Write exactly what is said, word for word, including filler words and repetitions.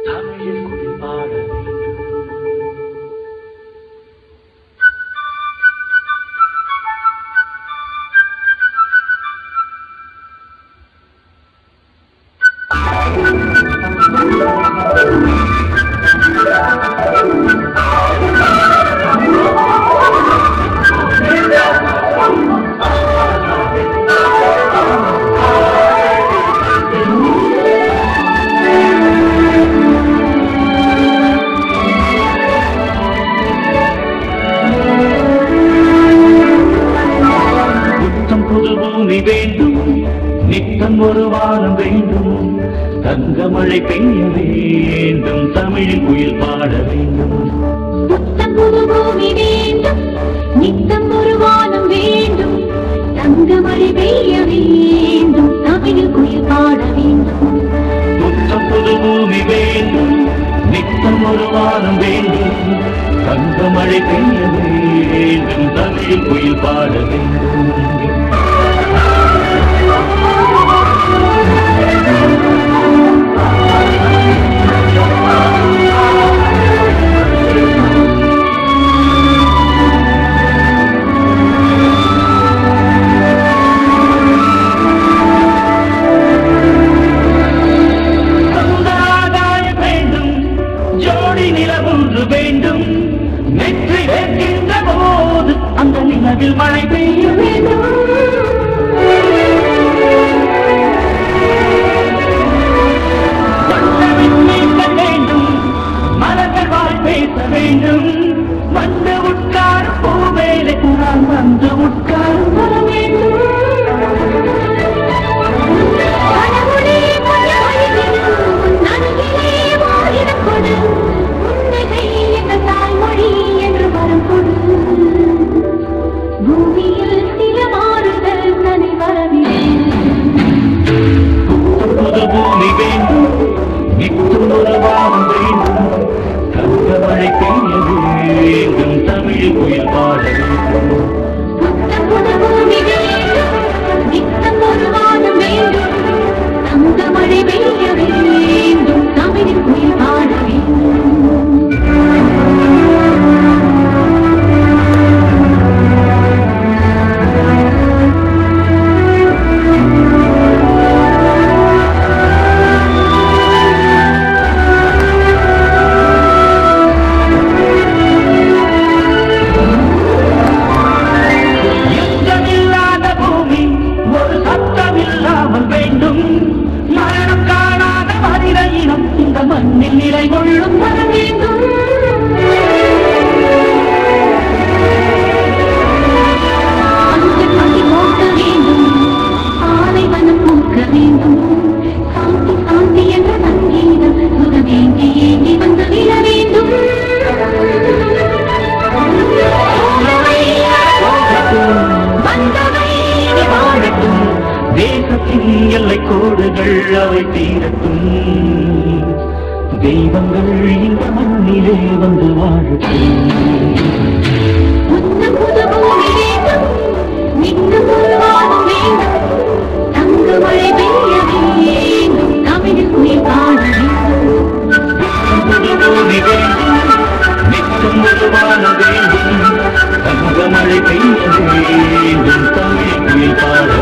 தமிழில் குடிபாட நித்தம் ஒரு வானம் வேண்டும் தங்கமழை பெய்ய வேண்டும் தமிழில் குயில் பாட வேண்டும் புத்தம் புது பூமி வேண்டும் நித்தம் ஒரு வானம் வேண்டும் தங்கமழை பெய்ய வேண்டும் தமிழில் குயில் பாட வேண்டும் புத்தம் புது பூமி வேண்டும் நித்தம் ஒரு வானம் வேண்டும் தங்கமழை பெய்ய வேண்டும் தமிழில் குயில் பாட வேண்டும் வேண்டும் நெற்றி வைக்கின்ற போது அந்த நிலவில் மழை பெய்ய வேண்டும் வேண்டும் மலர்கள் வாழ் பேச வேண்டும் வந்து உட்கார பூவேலை குரான் வந்து உட்கார வர வேண்டும் பூமியில் சில மாறுதல் தனி புது பூமி வேண்டும் நித்தம் ஒரு வாரம் வேண்டும் தங்கமழை பெய்ய வேண்டும் தமிழில் குயில் பாட வேண்டும் புது பூமி வேண்டும் நித்தம் ஒரு வாரம் வேண்டும் தங்கமழை பெய்ய வேண்டும் தமிழில் குயில் பாட வேண்டும் மண்ணில் நிலை கொள்ளும் வர வேண்டும் பஞ்சப்பதி போக்க வேண்டும் ஆலைவனம் பூக்க வேண்டும் சாந்தி சாந்தி என்ற சங்கீதம் சுகமேங்கி ஏங்கி வந்து விழ வேண்டும் வந்தவை வாழட்டும் தேசத்தின் எல்லை கோடுகள் அவை தீரட்டும் தெய்வங்கள் இந்த மண்ணிலே வந்து வாழட்டும் புத்தம் புது பூமி வேண்டும் நித்தம் ஒரு வானம் வேண்டும் தங்கமழை பெய்ய வேண்டும் தமிழில் குயில் பாட வேண்டும் புது பூமி வேண்டும் நித்தம் ஒரு வானம் வேண்டும் தங்கமழை பெய்ய வேண்டும் தமிழில் குயில் பாட